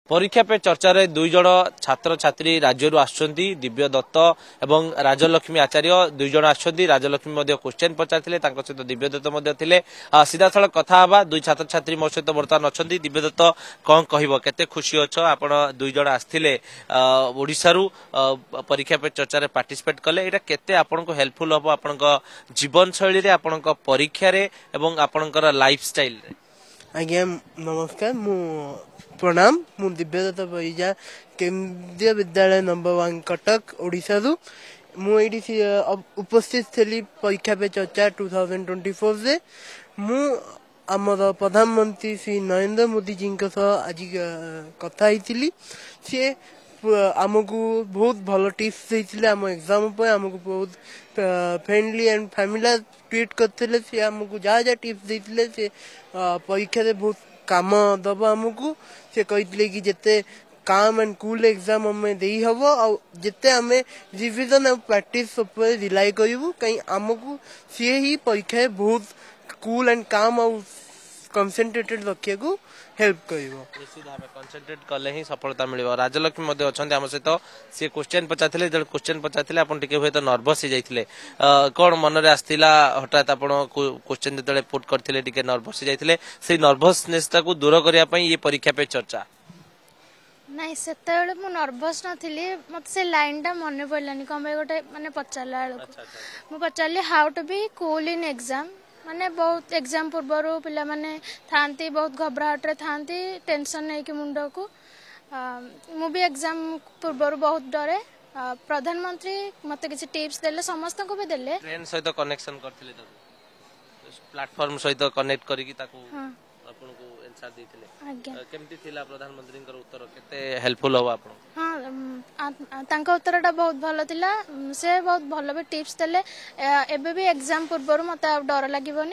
परीक्षा पे चर्चा रे दुई जण छात्र छात्री राज्य आसुंती दिव्य दत्त एवं राजलक्ष्मी आचार्य दुई जण आसुंती राजलक्ष्मी मध्ये क्वेश्चन पचारथिले तांको सहित दिव्य दत्त मध्ये थिले सीधा सड़क कथा हबा दुई छात्र छात्री मो सहित वर्तमान अछंती दिव्य दत्त कोन कहिबो केते खुशी अछो आपण दुई जण आस्थिले ओडिसा रु परीक्षा पे चर्चा रे पार्टिसिपेट कले एटा केते आपण को हेल्पफुल हबो आपण को जीवन शैली रे आपण को परीक्षा रे एवं आपण को लाइफस्टाइल रे। आज्ञा नमस्कार मु प्रणाम मु दिव्य दत्त परिजा केंद्रीय विद्यालय नंबर 1 कटक ओडिसा रु मु उपस्थित थी परीक्षा पे चर्चा 2024 से मु आमर प्रधानमंत्री श्री नरेंद्र मोदी जी आज कथा होती सी आमको बहुत भल टिप्स देते आम एग्जाम पर आमको बहुत फ्रेंडली एंड फैमिली ट्रीट करते सी आमको जहाँ जहाँ टिप्स देते से परीक्षा से बहुत काम दब आमको से कहते कि जिते काम एंड कूल एग्जाम हमें दे हम जिते आम रिविजन और प्रैक्टिस रिलाई करूँ कहीं आमको सी ही परीक्षा बहुत कूल एंड काम और कंसंट्रेटेड रखिया को हेल्प करिवो निश्चित भाबे कंसंट्रेट कले ही सफलता मिलिबो। राजलक्ष्मी मध्ये अछन्ते हम सहित से क्वेश्चन पचाथिले जब क्वेश्चन पचाथिले आपण टिके होय तो नर्वस ही जाइथिले कोन मन रे आस्थिला हठात आपण क्वेश्चन जतले पुट करथिले टिके नर्वस ही जाइथिले से नर्वसनेस ता को दूर करिया पई ये परीक्षा पे चर्चा नहीं सेतेबेले मु नर्वस नथिली मते से लाइन टा मने पड़लानी कम गोटे माने पचारला मु पचारली how to be cool in exam माने बहुत एग्जाम पूर्वर पिला माने थांती बहुत घबराहट रे थांती टेंशन नहीं कि मुंड को मु भी एग्जाम पूर्वर बहुत डरे प्रधानमंत्री मते किसी टिप्स देले समस्त को भी देले ट्रेन सहित कनेक्शन करथिले ताको प्लेटफार्म सहित कनेक्ट करिकि ताको आपन को आंसर देथिले केमती थिला प्रधानमंत्री कर उत्तर केते हेल्पफुल हो आपन हां तांका उत्तरटा बहुत भलो थिला से बहुत भलो भी टिप्स देले एबे भी एग्जाम पूर्वर मते डर लागिबोनी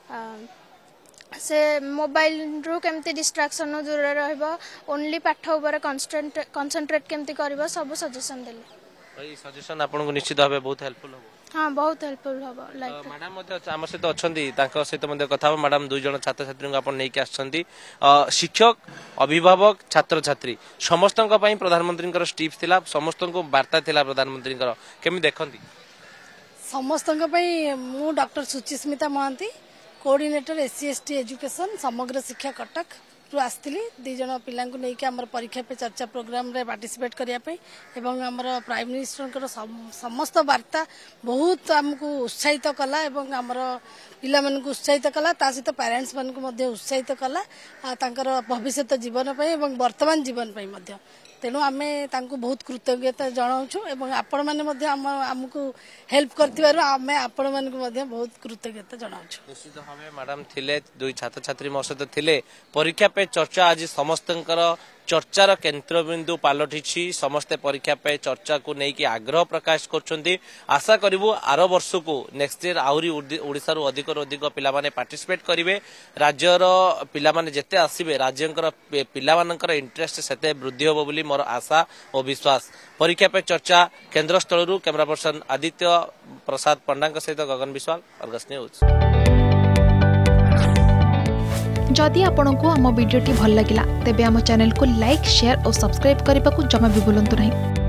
से मोबाइल रु केमती डिस्ट्रैक्शन दूर रहबो ओनली पाठ ऊपर कंसंट्रेट केमती करबो सब सजेशन देले भाई सजेशन आपन को निश्चित भाबे बहुत हेल्पफुल हो। हाँ बहुत हेल्पफुल हो लाइफ मैडम मध्ये आम सहित अछंती तांका सहित मध्ये कथा मैडम दुई जण छात्र छात्री आपण नै के आछंती शिक्षक अभिभावक छात्र छात्री समस्त पई प्रधानमंत्री कर टिप्स थिला समस्त को वार्ता थिला प्रधानमंत्री कर केमि देखंती समस्त पई मु doctor Suchismita Mohanty coordinator SC ST education Samagra Shiksha Cuttack रु आसती दी जन पिला नहीं परीक्षा पे चर्चा प्रोग्राम रे पार्टिसिपेट करने एवं आमर प्राइम मिनिस्टर समस्त वार्ता बहुत आमको उत्साहित कला एवं आमर पिला मानक उत्साहित कला ता सहित पेरेंट्स मानक उत्साहित कला भविष्य जीवन एवं वर्तमान जीवन तेणु आमे तांको बहुत कृतज्ञता जनाऊँ एवं आपण मैंने आमको हेल्प कर आमे आपण मानक बहुत कृतज्ञता जनाऊँ। निश्चित भाव मैडम थिले दुई छात्र छात्री मो सहित थिले परीक्षा पे चर्चा आज समस्त चर्चार केन्द्रबिंदु पलटि समस्ते परीक्षा पे चर्चा को लेकिन आग्रह प्रकाश कर आशा करूँ आर वर्ष को नेक्स्ट ईयर आहरी ओडिशा रु अधिक पिला माने पार्टिसिपेट करेंगे राज्यर पिला माने जेते आसीबे राज्यकर पिला मानकर इंटरेस्ट सेते वृद्धि होबो बोली मोर आशा और विश्वास। परीक्षा पे चर्चा केन्द्र स्थल रु कैमरा पर्सन आदित्य प्रसाद पंडा सहित गगन विश्वाल अर्गस न्यूज। जदि आपंक आम भिडी भल लगा तेब आम चैनल को लाइक शेयर और सब्सक्राइब करने को जमा भी भूलु नहीं।